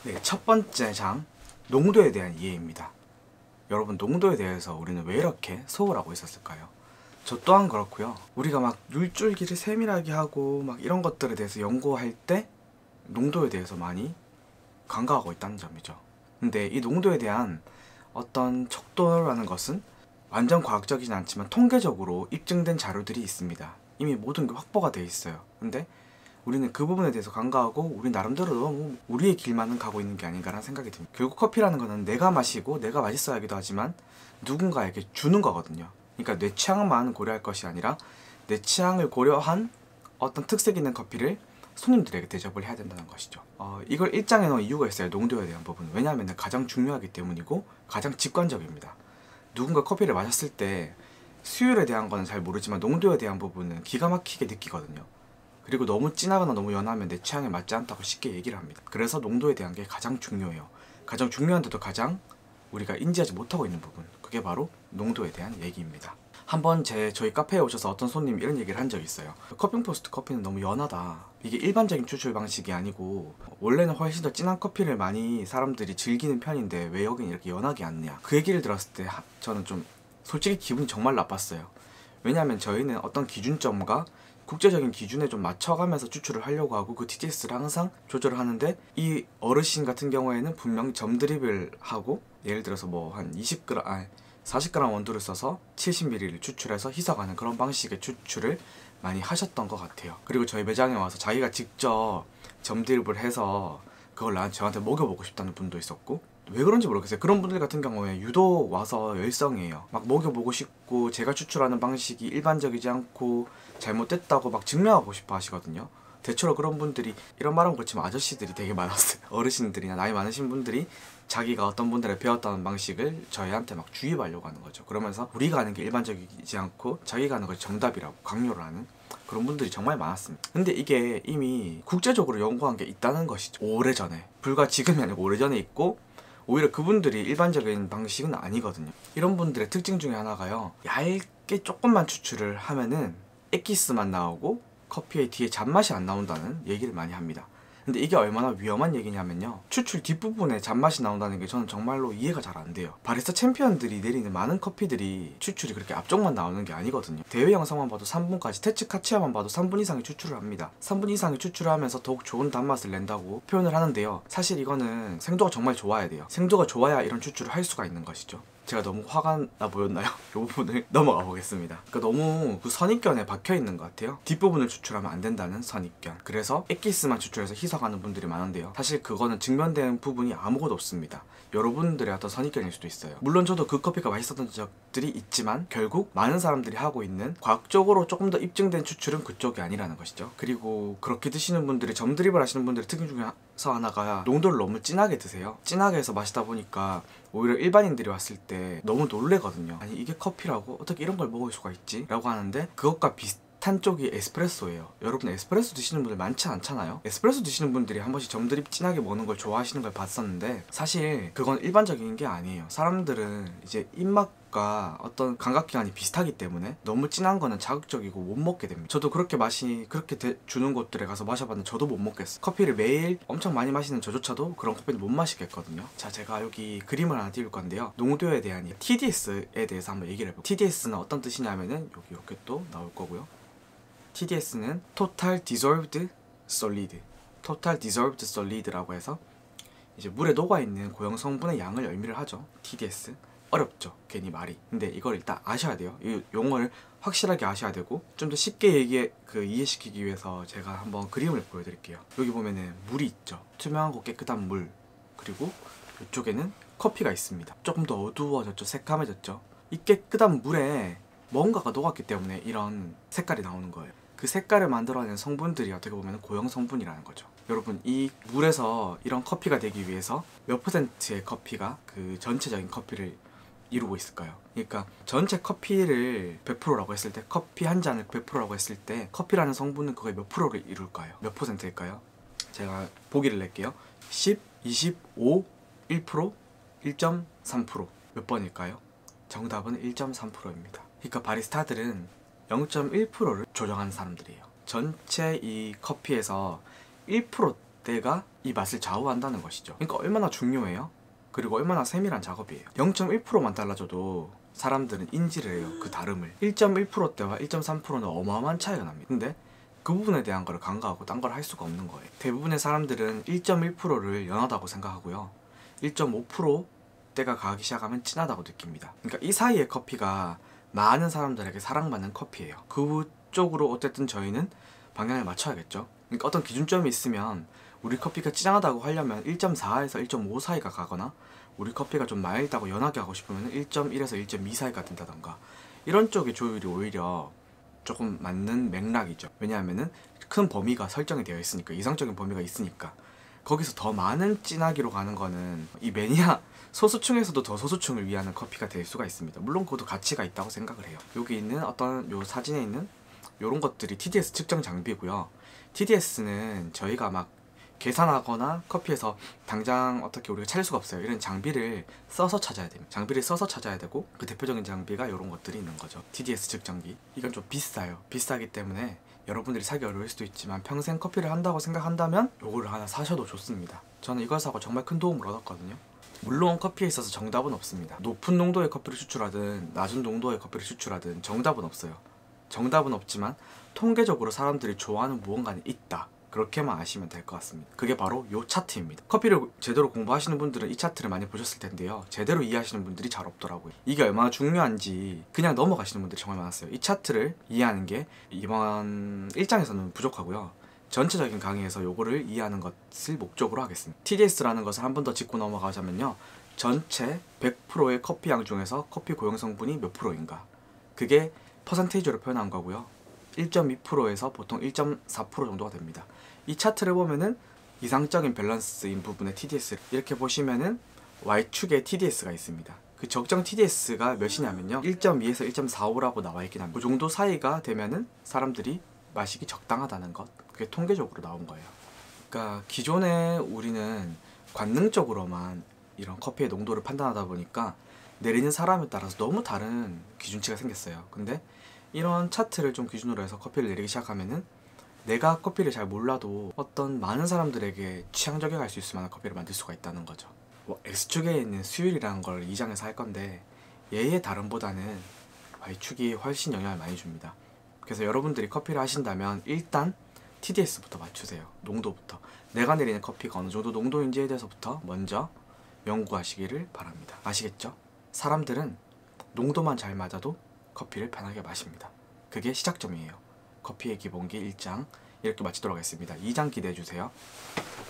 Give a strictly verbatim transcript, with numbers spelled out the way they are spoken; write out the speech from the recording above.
네, 첫 번째 장, 농도에 대한 이해입니다. 여러분, 농도에 대해서 우리는 왜 이렇게 소홀하고 있었을까요? 저 또한 그렇고요. 우리가 막 물줄기를 세밀하게 하고 막 이런 것들에 대해서 연구할 때 농도에 대해서 많이 간과하고 있다는 점이죠. 근데 이 농도에 대한 어떤 척도라는 것은 완전 과학적이진 않지만 통계적으로 입증된 자료들이 있습니다. 이미 모든 게 확보가 돼 있어요. 근데 우리는 그 부분에 대해서 간과하고 우리 나름대로 너무 우리의 길만은 가고 있는 게 아닌가라는 생각이 듭니다. 결국 커피라는 거는 내가 마시고 내가 맛있어야 하기도 하지만 누군가에게 주는 거거든요. 그러니까 내 취향만 고려할 것이 아니라 내 취향을 고려한 어떤 특색 있는 커피를 손님들에게 대접을 해야 된다는 것이죠. 어, 이걸 일장에 넣은 이유가 있어요. 농도에 대한 부분. 왜냐하면 가장 중요하기 때문이고 가장 직관적입니다. 누군가 커피를 마셨을 때 수율에 대한 거는 잘 모르지만 농도에 대한 부분은 기가 막히게 느끼거든요. 그리고 너무 진하거나 너무 연하면 내 취향에 맞지 않다고 쉽게 얘기를 합니다. 그래서 농도에 대한 게 가장 중요해요. 가장 중요한데도 가장 우리가 인지하지 못하고 있는 부분, 그게 바로 농도에 대한 얘기입니다. 한번 제 저희 카페에 오셔서 어떤 손님이 이런 얘기를 한 적이 있어요. 커핑포스트 커피는 너무 연하다. 이게 일반적인 추출 방식이 아니고 원래는 훨씬 더 진한 커피를 많이 사람들이 즐기는 편인데 왜 여긴 이렇게 연하게 않냐. 그 얘기를 들었을 때 저는 좀 솔직히 기분이 정말 나빴어요. 왜냐하면 저희는 어떤 기준점과 국제적인 기준에 좀 맞춰가면서 추출을 하려고 하고 그 티디에스를 항상 조절을 하는데, 이 어르신 같은 경우에는 분명 점드립을 하고 예를 들어서 뭐 한 이십 그램, 아니 사십 그램 원두를 써서 칠십 밀리리터를 추출해서 희석하는 그런 방식의 추출을 많이 하셨던 것 같아요. 그리고 저희 매장에 와서 자기가 직접 점드립을 해서 그걸 나 저한테 먹여보고 싶다는 분도 있었고, 왜 그런지 모르겠어요. 그런 분들 같은 경우에 유독 와서 열성이에요. 막 먹여보고 싶고 제가 추출하는 방식이 일반적이지 않고 잘못됐다고 막 증명하고 싶어 하시거든요. 대체로 그런 분들이, 이런 말은 그렇지만 아저씨들이 되게 많았어요. 어르신들이나 나이 많으신 분들이 자기가 어떤 분들에 배웠다는 방식을 저희한테 막 주입하려고 하는 거죠. 그러면서 우리가 하는 게 일반적이지 않고 자기가 하는 것이 정답이라고 강요를 하는 그런 분들이 정말 많았습니다. 근데 이게 이미 국제적으로 연구한 게 있다는 것이죠. 오래전에, 불과 지금이 아니고 오래전에 있고, 오히려 그분들이 일반적인 방식은 아니거든요. 이런 분들의 특징 중에 하나가요, 얇게 조금만 추출을 하면은 엑기스만 나오고 커피의 뒤에 잔맛이 안 나온다는 얘기를 많이 합니다. 근데 이게 얼마나 위험한 얘기냐면요, 추출 뒷부분에 잔맛이 나온다는 게 저는 정말로 이해가 잘 안 돼요. 바리스타 챔피언들이 내리는 많은 커피들이 추출이 그렇게 앞쪽만 나오는 게 아니거든요. 대회 영상만 봐도 삼 분까지, 테츠 카치아만 봐도 삼 분 이상의 추출을 합니다. 삼 분 이상의 추출을 하면서 더욱 좋은 단맛을 낸다고 표현을 하는데요, 사실 이거는 생도가 정말 좋아야 돼요. 생도가 좋아야 이런 추출을 할 수가 있는 것이죠. 제가 너무 화가 나 보였나요? 이 부분을 넘어가 보겠습니다. 그러니까 너무 그 선입견에 박혀 있는 것 같아요. 뒷부분을 추출하면 안 된다는 선입견. 그래서 엑기스만 추출해서 희석하는 분들이 많은데요, 사실 그거는 증명된 부분이 아무것도 없습니다. 여러분들의 어떤 선입견일 수도 있어요. 물론 저도 그 커피가 맛있었던 적들이 있지만 결국 많은 사람들이 하고 있는 과학적으로 조금 더 입증된 추출은 그쪽이 아니라는 것이죠. 그리고 그렇게 드시는 분들이, 점드립을 하시는 분들의 특징 중에서 하나가 농도를 너무 진하게 드세요. 진하게 해서 마시다 보니까 오히려 일반인들이 왔을 때 너무 놀래거든요. 아니 이게 커피라고? 어떻게 이런 걸 먹을 수가 있지? 라고 하는데, 그것과 비슷한 쪽이 에스프레소예요. 여러분, 에스프레소 드시는 분들 많지 않잖아요. 에스프레소 드시는 분들이 한 번씩 점드립 진하게 먹는 걸 좋아하시는 걸 봤었는데, 사실 그건 일반적인 게 아니에요. 사람들은 이제 입맛과 어떤 감각기관이 비슷하기 때문에 너무 진한 거는 자극적이고 못 먹게 됩니다. 저도 그렇게 맛이 그렇게 되, 주는 곳들에 가서 마셔봤는데 저도 못 먹겠어요. 커피를 매일 엄청 많이 마시는 저조차도 그런 커피는 못 마시겠거든요. 자, 제가 여기 그림을 하나 띄울 건데요, 농도에 대한 티디에스에 대해서 한번 얘기를 해볼게요. 티디에스는 어떤 뜻이냐면은 여기 이렇게 또 나올 거고요. 티디에스는 Total Dissolved Solid, Total Dissolved Solid라고 해서 이제 물에 녹아있는 고형 성분의 양을 의미를 하죠. 티디에스. 어렵죠, 괜히 말이. 근데 이걸 일단 아셔야 돼요. 이 용어를 확실하게 아셔야 되고, 좀 더 쉽게 얘기해, 그 이해시키기 위해서 제가 한번 그림을 보여드릴게요. 여기 보면은 물이 있죠. 투명하고 깨끗한 물. 그리고 이쪽에는 커피가 있습니다. 조금 더 어두워졌죠. 새까매졌죠. 이 깨끗한 물에 뭔가가 녹았기 때문에 이런 색깔이 나오는 거예요. 그 색깔을 만들어내는 성분들이 어떻게 보면 고형 성분이라는 거죠. 여러분, 이 물에서 이런 커피가 되기 위해서 몇 퍼센트의 커피가 그 전체적인 커피를 이루고 있을까요? 그러니까 전체 커피를 백 퍼센트라고 했을 때, 커피 한 잔을 백 퍼센트라고 했을 때 커피라는 성분은 그거의 몇 프로를 이룰까요? 몇 퍼센트일까요? 제가 보기를 낼게요. 십, 이십, 오, 일 퍼센트, 일 점 삼 퍼센트. 몇 번일까요? 정답은 일 점 삼 퍼센트입니다. 그러니까 바리스타들은 영 점 일 퍼센트를 조정하는 사람들이에요. 전체 이 커피에서 일 퍼센트 때가 이 맛을 좌우한다는 것이죠. 그러니까 얼마나 중요해요? 그리고 얼마나 세밀한 작업이에요. 영 점 일 퍼센트만 달라져도 사람들은 인지를 해요. 그 다름을. 일 점 일 퍼센트대와 일 점 삼 퍼센트는 어마어마한 차이가 납니다. 근데 그 부분에 대한 걸 간과하고 딴 걸 할 수가 없는 거예요. 대부분의 사람들은 일 점 일 퍼센트를 연하다고 생각하고요, 일 점 오 퍼센트대가 가기 시작하면 진하다고 느낍니다. 그러니까 이 사이의 커피가 많은 사람들에게 사랑받는 커피예요. 그쪽으로 어쨌든 저희는 방향을 맞춰야겠죠. 그러니까 어떤 기준점이 있으면 우리 커피가 진하다고 하려면 일 점 사에서 일 점 오 사이가 가거나, 우리 커피가 좀 마일드하고 연하게 하고 싶으면 일 점 일에서 일 점 이 사이가 된다던가, 이런 쪽의 조율이 오히려 조금 맞는 맥락이죠. 왜냐하면은 큰 범위가 설정이 되어 있으니까, 이상적인 범위가 있으니까. 거기서 더 많은 진하기로 가는 거는 이 매니아 소수층에서도 더 소수층을 위한 커피가 될 수가 있습니다. 물론 그것도 가치가 있다고 생각을 해요. 여기 있는 어떤 요 사진에 있는 요런 것들이 티디에스 측정 장비고요. 티디에스는 저희가 막 계산하거나 커피에서 당장 어떻게 우리가 찾을 수가 없어요. 이런 장비를 써서 찾아야 됩니다. 장비를 써서 찾아야 되고, 그 대표적인 장비가 이런 것들이 있는 거죠. 티디에스 측정기. 이건 좀 비싸요. 비싸기 때문에 여러분들이 사기 어려울 수도 있지만 평생 커피를 한다고 생각한다면 요거를 하나 사셔도 좋습니다. 저는 이걸 사고 정말 큰 도움을 얻었거든요. 물론 커피에 있어서 정답은 없습니다. 높은 농도의 커피를 추출하든 낮은 농도의 커피를 추출하든 정답은 없어요. 정답은 없지만 통계적으로 사람들이 좋아하는 무언가는 있다, 그렇게만 아시면 될 것 같습니다. 그게 바로 요 차트입니다. 커피를 제대로 공부하시는 분들은 이 차트를 많이 보셨을 텐데요, 제대로 이해하시는 분들이 잘 없더라고요. 이게 얼마나 중요한지 그냥 넘어가시는 분들이 정말 많았어요. 이 차트를 이해하는 게 이번 일 장에서는 부족하고요, 전체적인 강의에서 요거를 이해하는 것을 목적으로 하겠습니다. 티디에스라는 것을 한 번 더 짚고 넘어가자면요, 전체 백 퍼센트의 커피양 중에서 커피 고용 성분이 몇 프로인가, 그게 퍼센테이지로 표현한 거고요. 일 점 이 퍼센트에서 보통 일 점 사 퍼센트 정도가 됩니다. 이 차트를 보면은 이상적인 밸런스인 부분의 티디에스, 이렇게 보시면은 Y축에 티디에스가 있습니다. 그 적정 티디에스가 몇이냐면요, 일 점 이에서 일 점 사오라고 나와 있긴 합니다. 그 정도 사이가 되면은 사람들이 마시기 적당하다는 것, 그게 통계적으로 나온 거예요. 그러니까 기존에 우리는 관능적으로만 이런 커피의 농도를 판단하다 보니까 내리는 사람에 따라서 너무 다른 기준치가 생겼어요. 근데 이런 차트를 좀 기준으로 해서 커피를 내리기 시작하면은 내가 커피를 잘 몰라도 어떤 많은 사람들에게 취향 저격할 수 있을 만한 커피를 만들 수가 있다는 거죠. 뭐 X축에 있는 수율이라는 걸 이 장에서 할 건데, 얘의 다름보다는 Y축이 훨씬 영향을 많이 줍니다. 그래서 여러분들이 커피를 하신다면 일단 티디에스부터 맞추세요. 농도부터. 내가 내리는 커피가 어느 정도 농도인지에 대해서부터 먼저 연구하시기를 바랍니다. 아시겠죠? 사람들은 농도만 잘 맞아도 커피를 편하게 마십니다. 그게 시작점이에요. 커피의 기본기 일 장 이렇게 마치도록 하겠습니다. 이 장 기대해주세요.